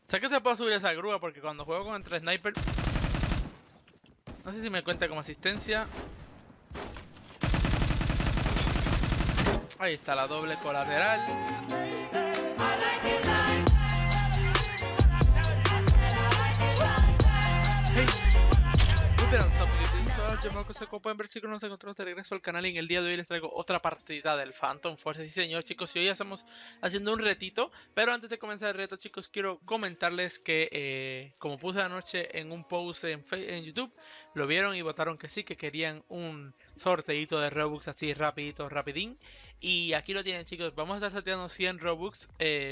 Sé que se puede subir esa grúa porque cuando juego contra Sniper... No sé si me cuenta como asistencia. Ahí está la doble colateral. Como pueden ver, chicos, nos encontramos de regreso al canal y en el día de hoy les traigo otra partida del Phantom Force. Sí, señor, chicos, y hoy estamos haciendo un retito. Pero antes de comenzar el reto, chicos, quiero comentarles que como puse anoche en un post en YouTube, lo vieron y votaron que sí, que querían un sorteito de Robux así rapidito, rapidín. Y aquí lo tienen, chicos, vamos a estar sorteando 100 Robux.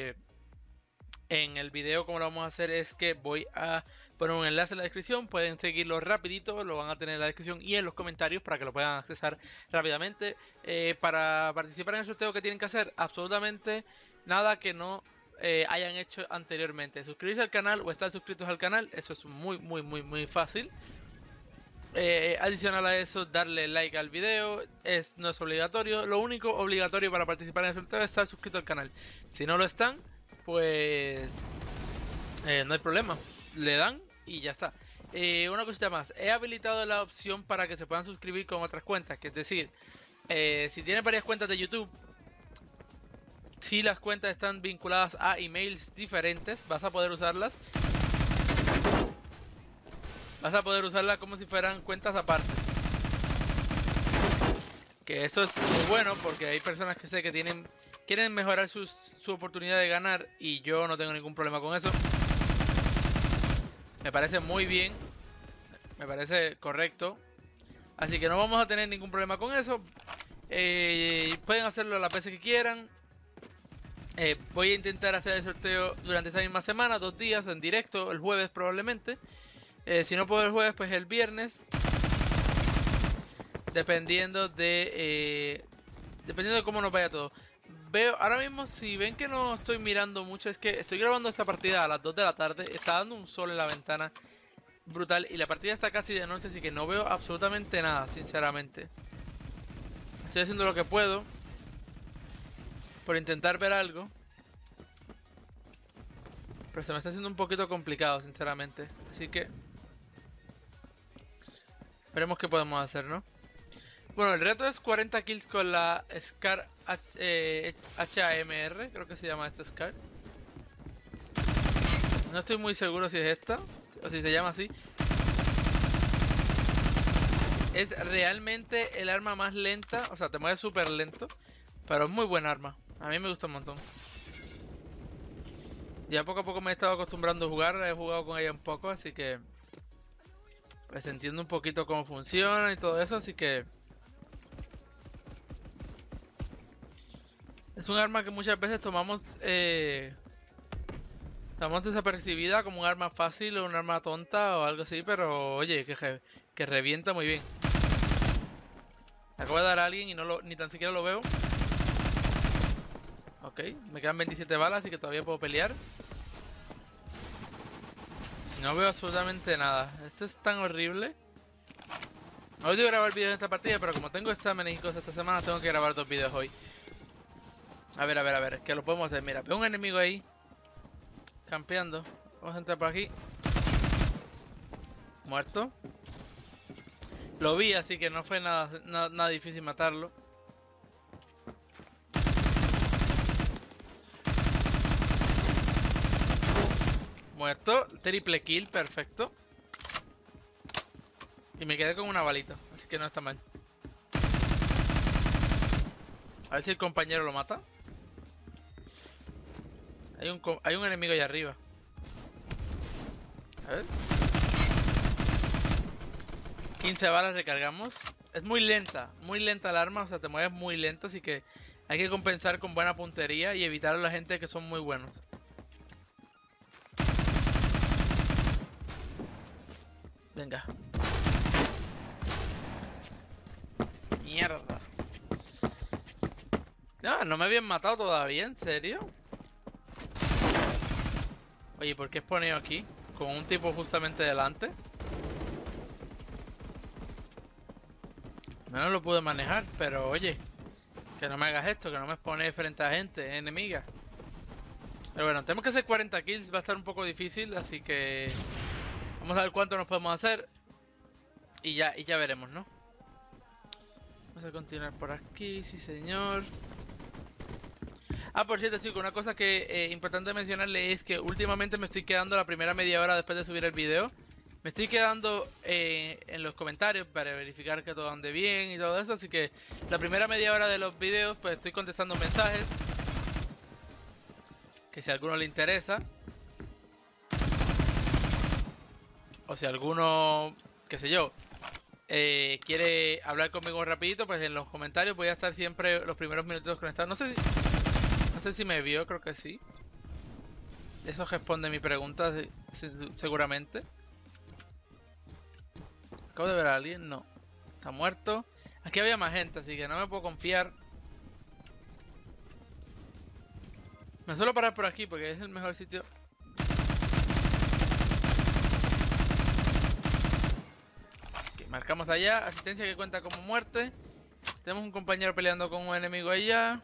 En el video, como lo vamos a hacer es que voy a poner un enlace en la descripción, pueden seguirlo rapidito, lo van a tener en la descripción y en los comentarios para que lo puedan accesar rápidamente. Para participar en el sorteo, ¿qué tienen que hacer? Absolutamente nada que no hayan hecho anteriormente. Suscribirse al canal o estar suscritos al canal, eso es muy fácil. Adicional a eso, darle like al video, no es obligatorio. Lo único obligatorio para participar en el sorteo es estar suscrito al canal. Si no lo están, pues no hay problema, le dan y ya está. Una cosita más, he habilitado la opción para que se puedan suscribir con otras cuentas, que es decir, si tienes varias cuentas de YouTube, si las cuentas están vinculadas a emails diferentes, vas a poder usarlas. Vas a poder usarlas como si fueran cuentas aparte. Que eso es muy bueno porque hay personas que sé que quieren mejorar su oportunidad de ganar y yo no tengo ningún problema con eso. Me parece muy bien, me parece correcto, así que no vamos a tener ningún problema con eso. Pueden hacerlo las veces que quieran. Voy a intentar hacer el sorteo durante esa misma semana, 2 días en directo, el jueves probablemente. Si no puedo el jueves, pues el viernes, dependiendo de cómo nos vaya todo. Veo, ahora mismo, si ven que no estoy mirando mucho, es que estoy grabando esta partida a las 2 de la tarde. Está dando un sol en la ventana brutal y la partida está casi de noche, así que no veo absolutamente nada, sinceramente. Estoy haciendo lo que puedo por intentar ver algo, pero se me está haciendo un poquito complicado, sinceramente. Así que veremos qué podemos hacer, ¿no? Bueno, el reto es 40 kills con la Scar HAMR, creo que se llama esta Scar. No estoy muy seguro si es esta, o si se llama así. Es realmente el arma más lenta, o sea, te mueves súper lento, pero es muy buen arma. A mí me gusta un montón. Ya poco a poco me he estado acostumbrando a jugar, he jugado con ella un poco, así que pues entiendo un poquito cómo funciona y todo eso, así que es un arma que muchas veces tomamos desapercibida como un arma fácil o un arma tonta o algo así, pero oye, que revienta muy bien. Acabo de dar a alguien y ni tan siquiera lo veo. Ok, me quedan 27 balas, así que todavía puedo pelear. No veo absolutamente nada. Esto es tan horrible. No voy a grabar vídeos en esta partida, pero como tengo exámenes y cosas esta semana, tengo que grabar 2 vídeos hoy. A ver, que lo podemos hacer. Mira, veo un enemigo ahí campeando. Vamos a entrar por aquí. Muerto. Lo vi, así que no fue nada difícil matarlo. Muerto. Triple kill, perfecto. Y me quedé con una balita, así que no está mal. A ver si el compañero lo mata. Hay un enemigo allá arriba. A ver. 15 balas recargamos. Es muy lenta el arma, o sea, te mueves muy lento, así que hay que compensar con buena puntería y evitar a la gente que son muy buenos. Venga. Mierda. No me habían matado todavía, ¿en serio? Oye, ¿por qué he ponido aquí? Con un tipo justamente delante. No lo pude manejar, pero oye, que no me hagas esto, que no me expones frente a gente enemiga. Pero bueno, tenemos que hacer 40 kills, va a estar un poco difícil, así que vamos a ver cuánto nos podemos hacer y ya veremos, ¿no? Vamos a continuar por aquí, sí señor. Ah, por cierto, chicos, una cosa que importante mencionarle es que últimamente me estoy quedando la primera media hora después de subir el video. Me estoy quedando en los comentarios para verificar que todo ande bien y todo eso, así que la primera media hora de los videos pues estoy contestando mensajes. Que si a alguno le interesa. O si alguno, qué sé yo, quiere hablar conmigo rapidito, pues en los comentarios voy a estar siempre los primeros minutos conectados. No sé si me vio, creo que sí. Eso responde mi pregunta, seguramente. Acabo de ver a alguien, no. Está muerto. Aquí había más gente, así que no me puedo confiar. Me suelo parar por aquí porque es el mejor sitio. Okay, marcamos allá, asistencia que cuenta como muerte. Tenemos un compañero peleando con un enemigo allá.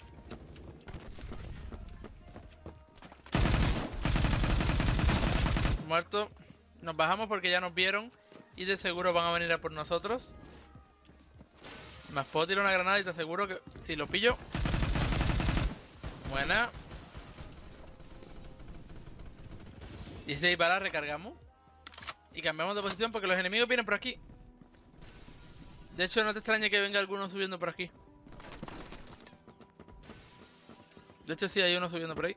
Muerto. Nos bajamos porque ya nos vieron y de seguro van a venir a por nosotros. Más puedo tirar una granada y te aseguro que si lo pillo. Buena. 16 balas, recargamos. Y cambiamos de posición porque los enemigos vienen por aquí. De hecho, no te extrañe que venga alguno subiendo por aquí. De hecho, sí, hay uno subiendo por ahí.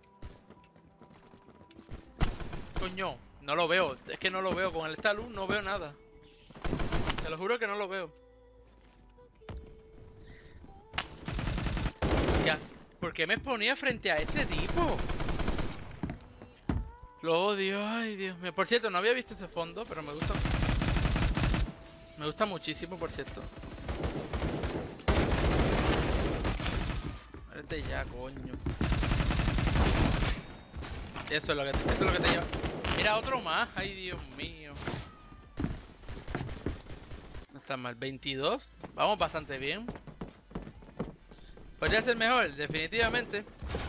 Coño, no lo veo. Es que no lo veo. Con esta luz no veo nada. Te lo juro que no lo veo. ¿Por qué me ponía frente a este tipo? Lo odio, ay Dios mío. Por cierto, no había visto ese fondo, pero me gusta. Me gusta muchísimo, por cierto. Muérete ya, coño. Eso es lo que te lleva. Mira, otro más. Ay, Dios mío. No está mal. 22. Vamos bastante bien. Podría ser mejor, definitivamente.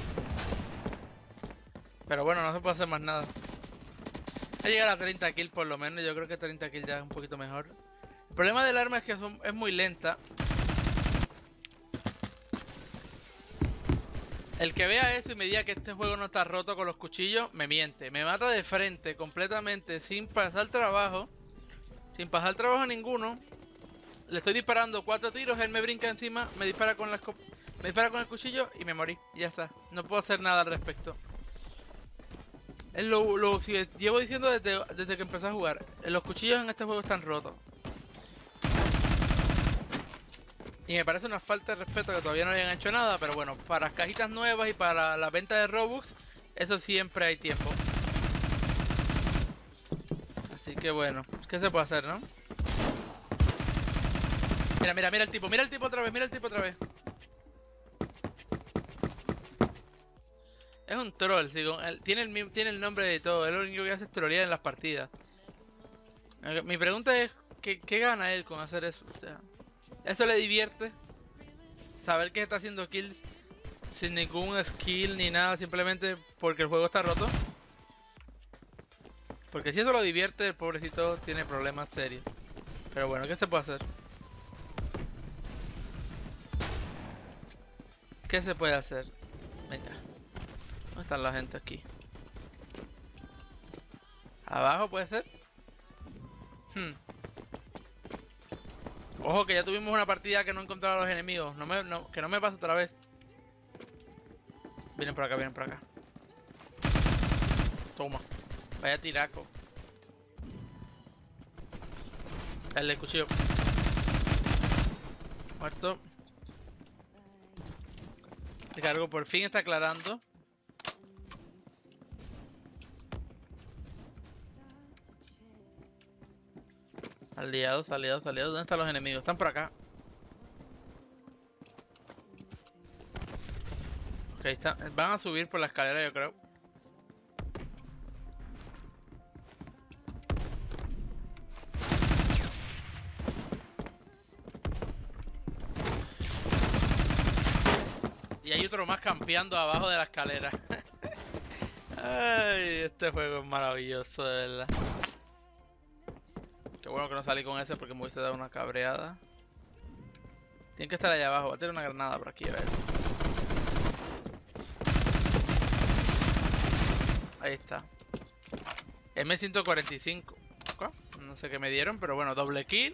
Pero bueno, no se puede hacer más nada. Hay que llegar a 30 kills por lo menos. Yo creo que 30 kills ya es un poquito mejor. El problema del arma es que es muy lenta. El que vea eso y me diga que este juego no está roto con los cuchillos, me miente. Me mata de frente, completamente, sin pasar trabajo. Sin pasar trabajo a ninguno. Le estoy disparando 4 tiros, él me brinca encima, me dispara con el cuchillo y me morí. Y ya está. No puedo hacer nada al respecto. Es lo que llevo diciendo desde que empecé a jugar. Los cuchillos en este juego están rotos. Y me parece una falta de respeto que todavía no hayan hecho nada. Pero bueno, para las cajitas nuevas y para la venta de Robux, eso siempre hay tiempo. Así que bueno, ¿qué se puede hacer, no? Mira el tipo, otra vez. Es un troll, tiene el nombre de todo, es lo único que hace es trolear en las partidas. Mi pregunta es, ¿qué gana él con hacer eso? O sea, ¿eso le divierte? Saber que está haciendo kills sin ningún skill ni nada, simplemente porque el juego está roto. Porque si eso lo divierte, el pobrecito tiene problemas serios. Pero bueno, ¿qué se puede hacer? ¿Qué se puede hacer? Venga. ¿Dónde están la gente aquí? ¿Abajo puede ser? Ojo que ya tuvimos una partida que no encontraba a los enemigos. Que no me pase otra vez. Vienen por acá. Toma. Vaya tiraco. El del cuchillo. Muerto. El cargo por fin está aclarando. Aliados. ¿Dónde están los enemigos? Están por acá. Ok, van a subir por la escalera, yo creo. Y hay otro más campeando abajo de la escalera. Ay, este juego es maravilloso, de verdad. Qué bueno que no salí con ese porque me hubiese dado una cabreada. Tiene que estar allá abajo. Voy a tirar una granada por aquí, a ver. Ahí está. M145. No sé qué me dieron, pero bueno, doble kill.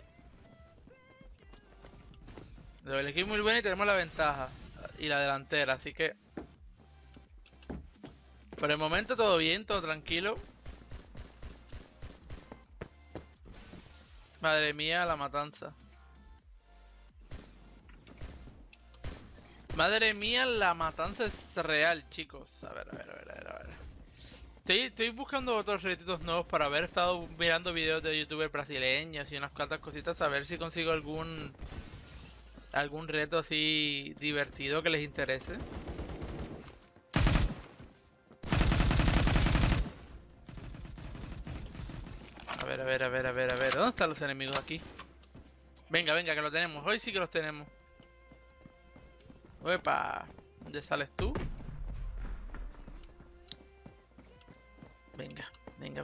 Doble kill muy buena y tenemos la ventaja. Y la delantera, así que... Por el momento todo bien, todo tranquilo. Madre mía, la matanza. Madre mía, la matanza es real, chicos. A ver. Estoy buscando otros retitos nuevos para haber estado mirando videos de youtubers brasileños y unas cuantas cositas a ver si consigo algún reto así divertido que les interese. A ver. ¿Dónde están los enemigos aquí? Venga, que los tenemos. Hoy sí que los tenemos. Uepa. ¿Dónde sales tú? Venga.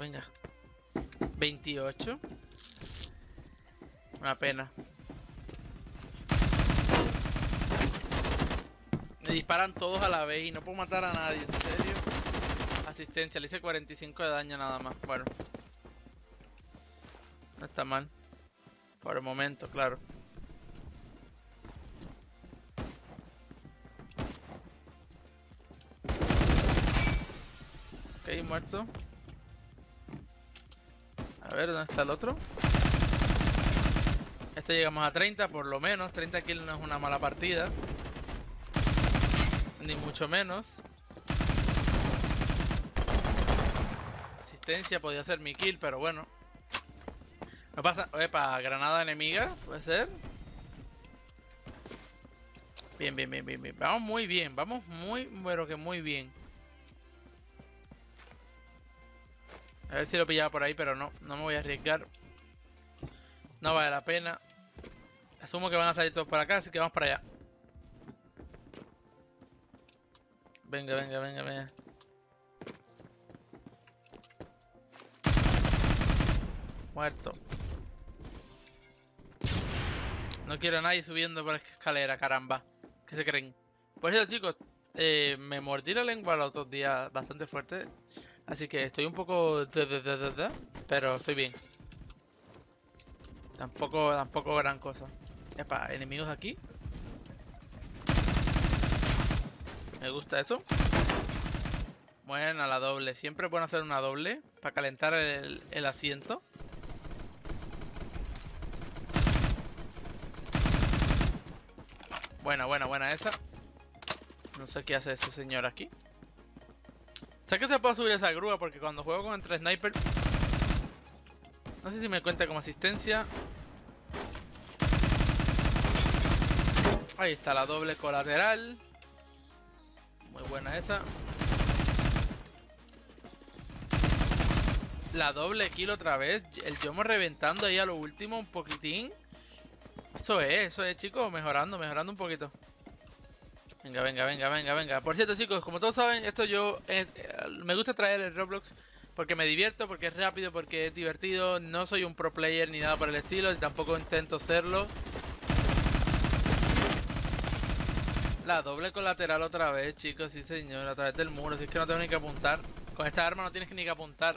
28. Una pena. Me disparan todos a la vez y no puedo matar a nadie, en serio. Asistencia, le hice 45 de daño nada más. Bueno. No está mal. Por el momento, claro. Ok, muerto. A ver, ¿dónde está el otro? Este llegamos a 30, por lo menos. 30 kills no es una mala partida. Ni mucho menos. Asistencia, podía ser mi kill, pero bueno. No pasa... Epa, granada enemiga, puede ser. Bien. Vamos muy bien, pero que muy bien. A ver si lo pillaba por ahí, pero no me voy a arriesgar. No vale la pena. Asumo que van a salir todos por acá, así que vamos para allá. Venga. Muerto. No quiero a nadie subiendo por la escalera, caramba. ¿Qué se creen? Por eso, chicos, me mordí la lengua los otros días bastante fuerte. Así que estoy un poco... pero estoy bien. Tampoco gran cosa. Epa, enemigos aquí. Me gusta eso. Buena la doble. Siempre es bueno hacer una doble para calentar el asiento. Buena esa. No sé qué hace ese señor aquí. Sé que se puede subir esa grúa porque cuando juego con entre sniper... No sé si me cuenta como asistencia. Ahí está la doble colateral. Muy buena esa. La doble kill otra vez. El Yomo reventando ahí a lo último un poquitín. Eso es, chicos. Mejorando un poquito. Venga. Por cierto, chicos, como todos saben, esto me gusta traer el Roblox porque me divierto, porque es rápido, porque es divertido. No soy un pro player ni nada por el estilo, y tampoco intento serlo. La doble colateral otra vez, chicos, sí señor, a través del muro. Si es que no tengo ni que apuntar. Con esta arma no tienes ni que apuntar.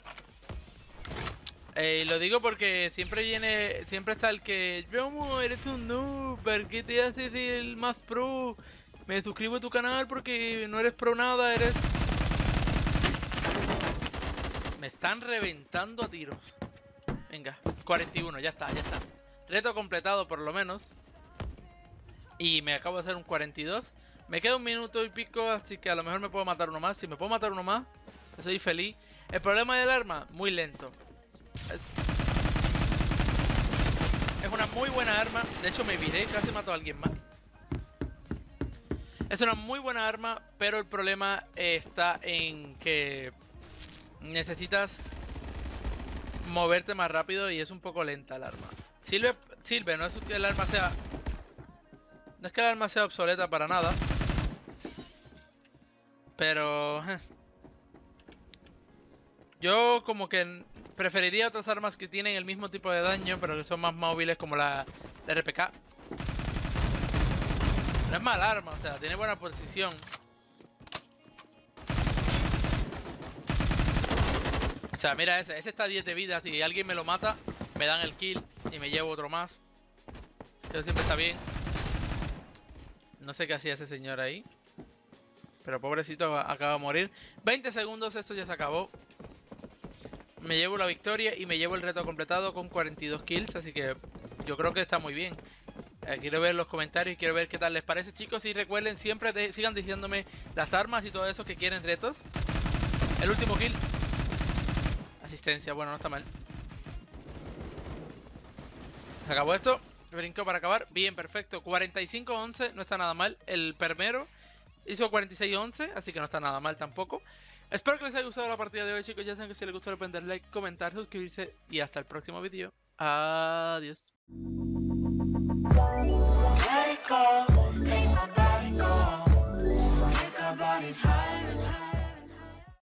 Lo digo porque siempre está el que... Yomo, eres un noob, ¿por qué te haces el más pro? Me suscribo a tu canal porque no eres pro nada, eres... Me están reventando a tiros. Venga, 41, ya está. Reto completado por lo menos. Y me acabo de hacer un 42. Me queda un minuto y pico, así que a lo mejor me puedo matar uno más. Si me puedo matar uno más, estoy feliz. El problema del arma, muy lento. Es una muy buena arma. De hecho me viré, casi mato a alguien más. Es una muy buena arma, pero el problema está en que necesitas moverte más rápido y es un poco lenta el arma. Sirve, no es que el arma sea... No es que el arma sea obsoleta para nada. Pero... Yo como que preferiría otras armas que tienen el mismo tipo de daño, pero que son más móviles, como la RPK. No es mal arma, o sea, tiene buena posición. O sea, mira ese está a 10 de vida. Si alguien me lo mata, me dan el kill y me llevo otro más. Eso siempre está bien. No sé qué hacía ese señor ahí, pero pobrecito acaba de morir. 20 segundos, esto ya se acabó. Me llevo la victoria y me llevo el reto completado con 42 kills, así que yo creo que está muy bien. Quiero ver los comentarios y quiero ver qué tal les parece, chicos. Y recuerden, siempre sigan diciéndome las armas y todo eso que quieren retos. El último kill. Asistencia, bueno, no está mal. Se acabó esto. Brincó para acabar. Bien, perfecto. 45-11, no está nada mal. El primero hizo 46-11, así que no está nada mal tampoco. Espero que les haya gustado la partida de hoy, chicos. Ya saben que si les gustó, le pueden dar like, comentar, suscribirse y hasta el próximo vídeo. Adiós.